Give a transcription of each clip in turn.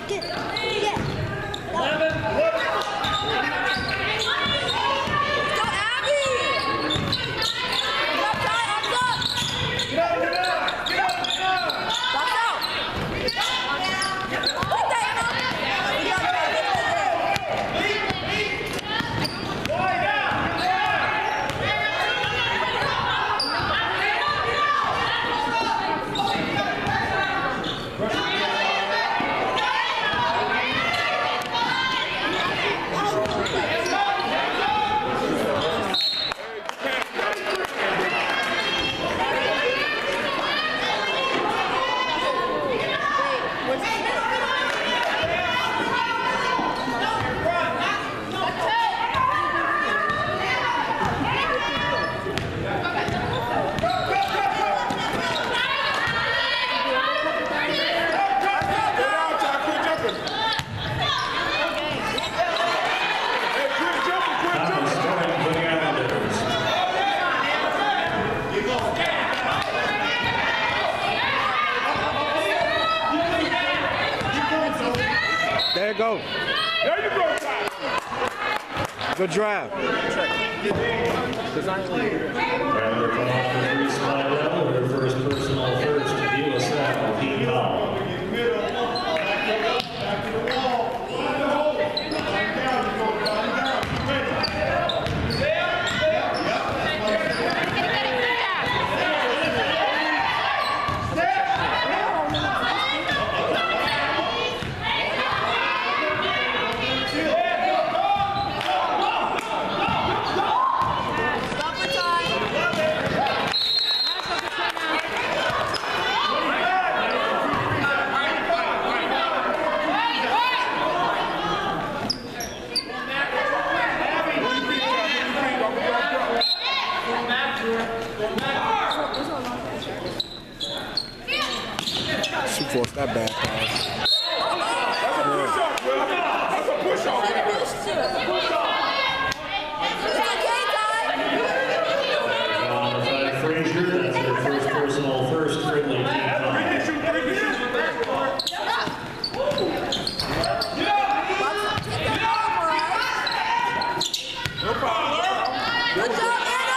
There you go. There you go. Good drive. First personal first to deal with that, Pete Powell. She forced that bad pass. That's a push-off. Frazier, that's their first personal first for the No problem. Good job, Anna!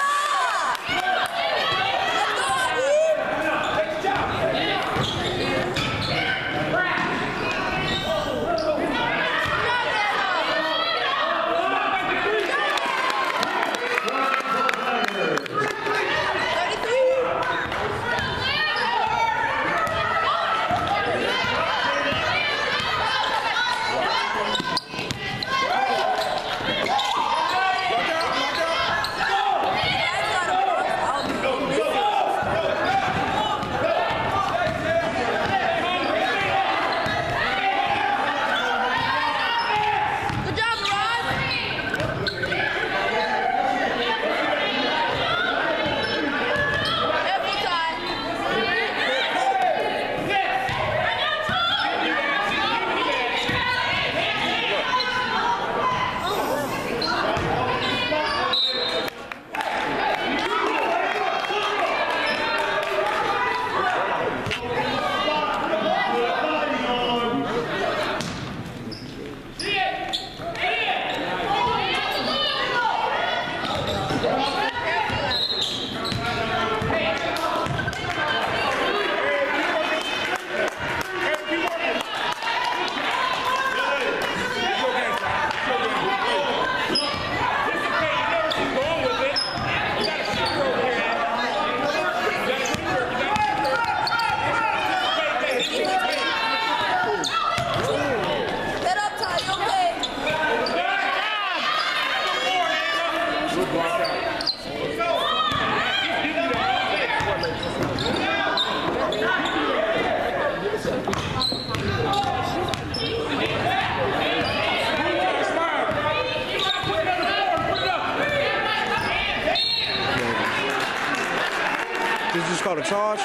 Did you just call a charge?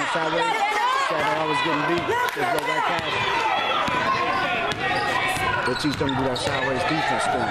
sideways. So they always getting beat. Just go right past them. They teach them to do that sideways defense thing.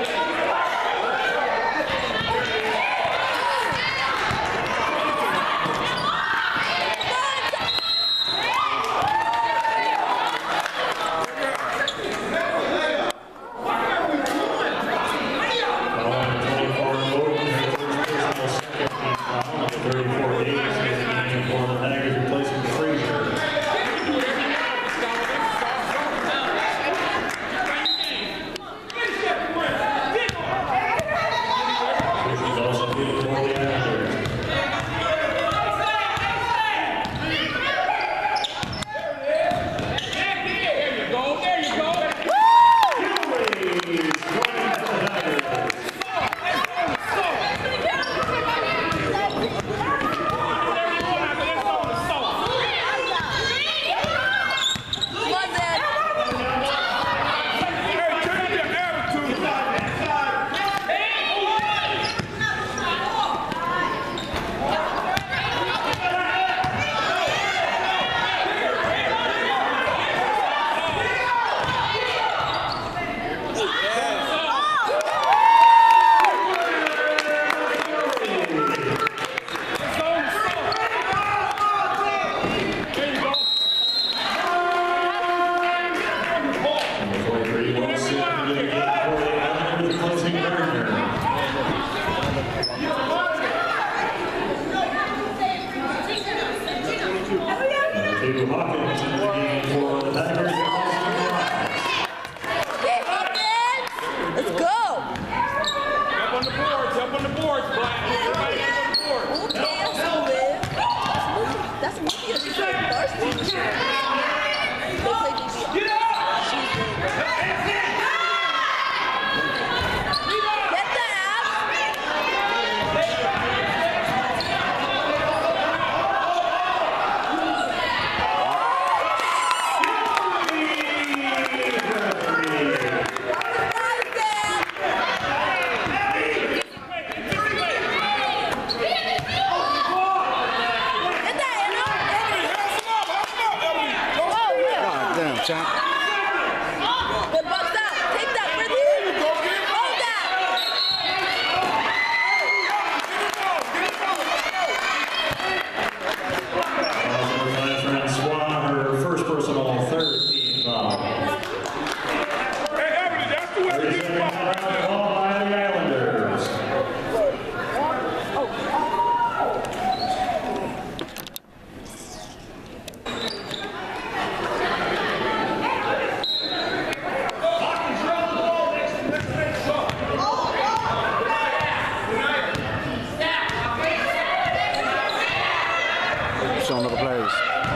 Showing other players.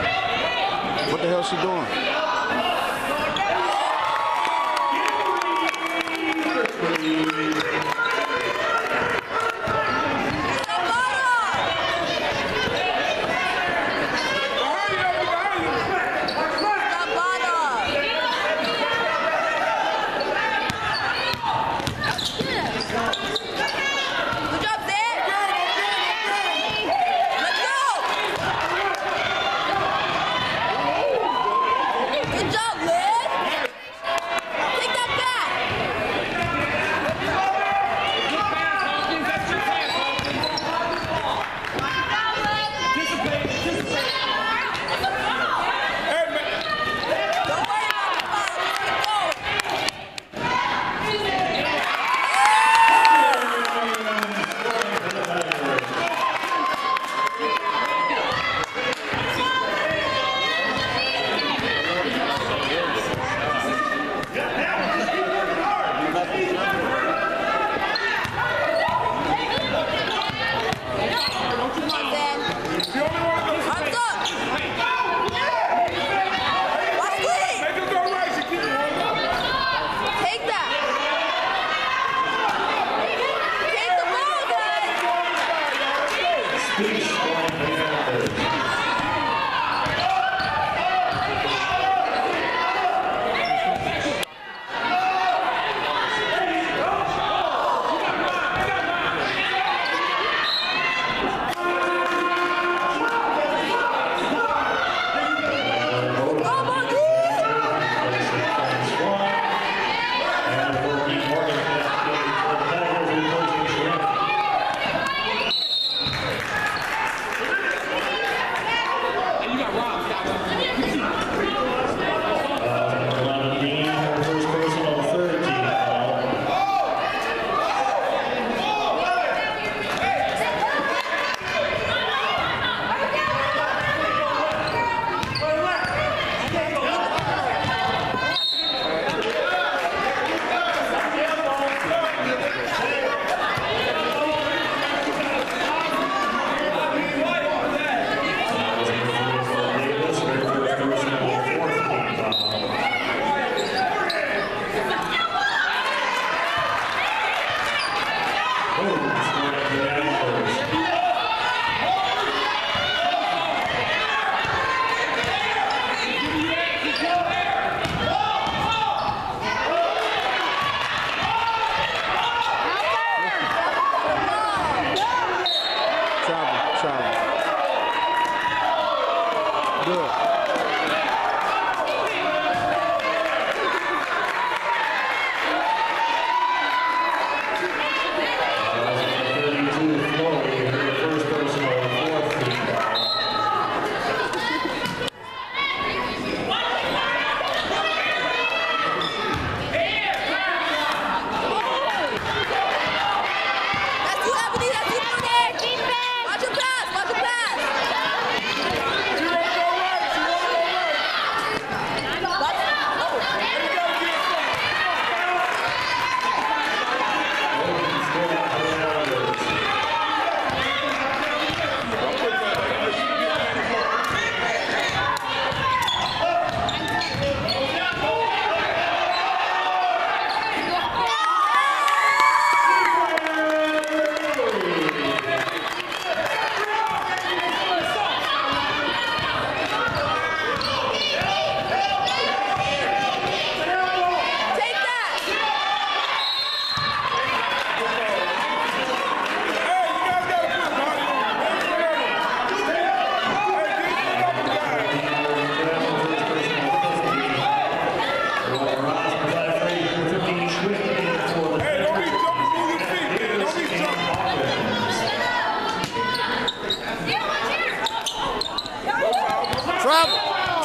What the hell is she doing?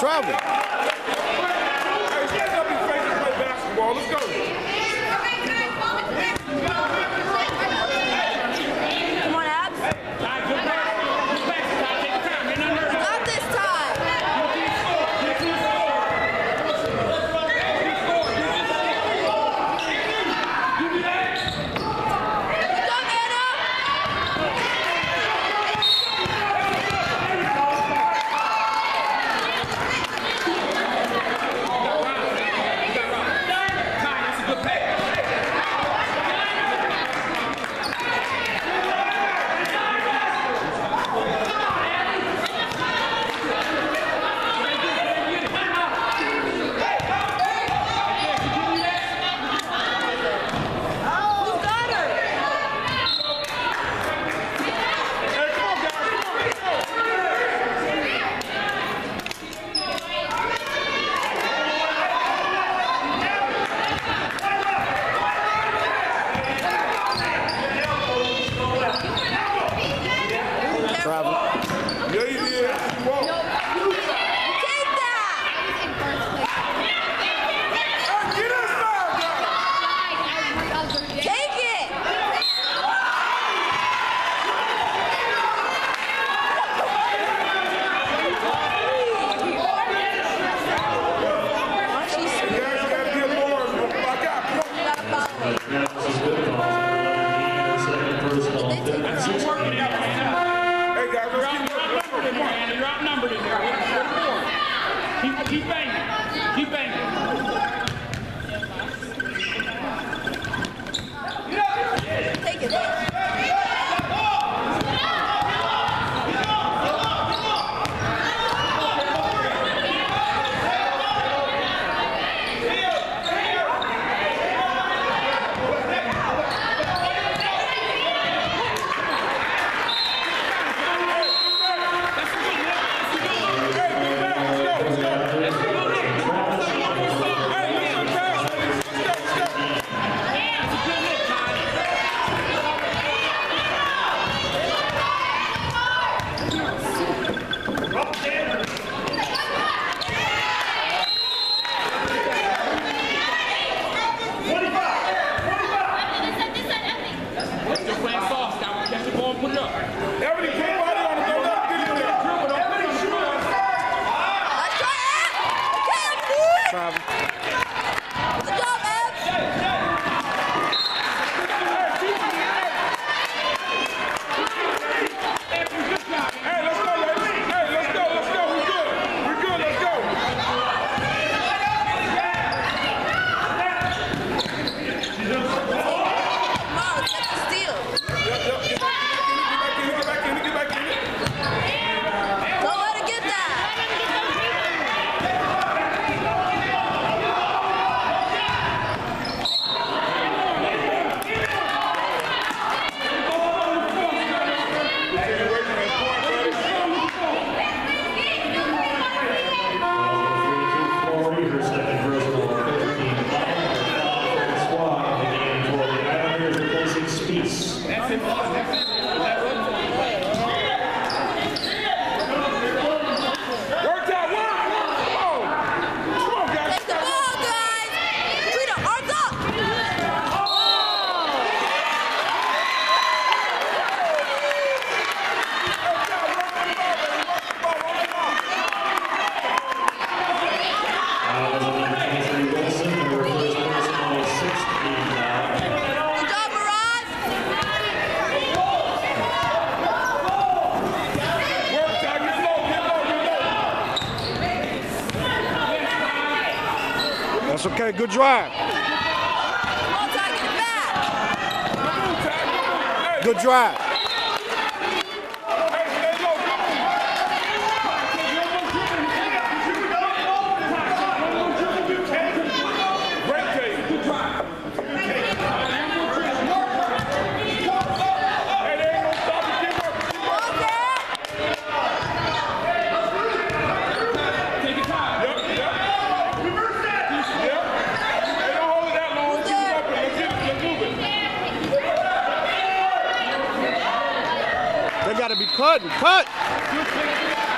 travel. Hey, stand up your face and play basketball. Let's go. Come on, Abs. Not this time. Good job, Anna. That's a good pass. Who got her? Hey, come on, guys. Come on. Travel. Yeah, you did. Whoa. Take that. Hey, get inside, guys. Take it. Oh, she's You guys gotta get more. I got it. Come on. got a foul. That was a good call. Second personal, 15-16. Hey, guys, let's keep You're outnumbered in there, Anna. You're outnumbered in there. What more? Keep banging. Keep banging. Take it. You're playing soft. That's the ball and put it up. Everybody keep body on the go up. Get in there. Let's try it. Okay, I'm good. Travel. Good job, Abs. Hey, let's go, ladies. Hey, let's go. Let's go. We're good. We're good. Let's go. Come on, let's get the steal. Yep. Get back in it. Get back in it. Don't let her get that. Her second personal, 15. Squad in the game for the Islanders replacing Speece. That's it. Work out. Work. Come on, guys. Take the ball, guys. Rita, arms up. Anthony Wilson, her first personal, 16 now. Good job, Mirage. Work, Ty. Get low. That's okay. Good drive. Come on, Ty, get it back. Hey, Good drive. hey, stay low. Come on. Great take. Good drive. Hey, they ain't gonna stop it. Keep working. Come on, Dad. Take your time. Yep. Hey, don't hold it that long. Keep it open. Let's move it. They got to be cutting. Cut. Good pick.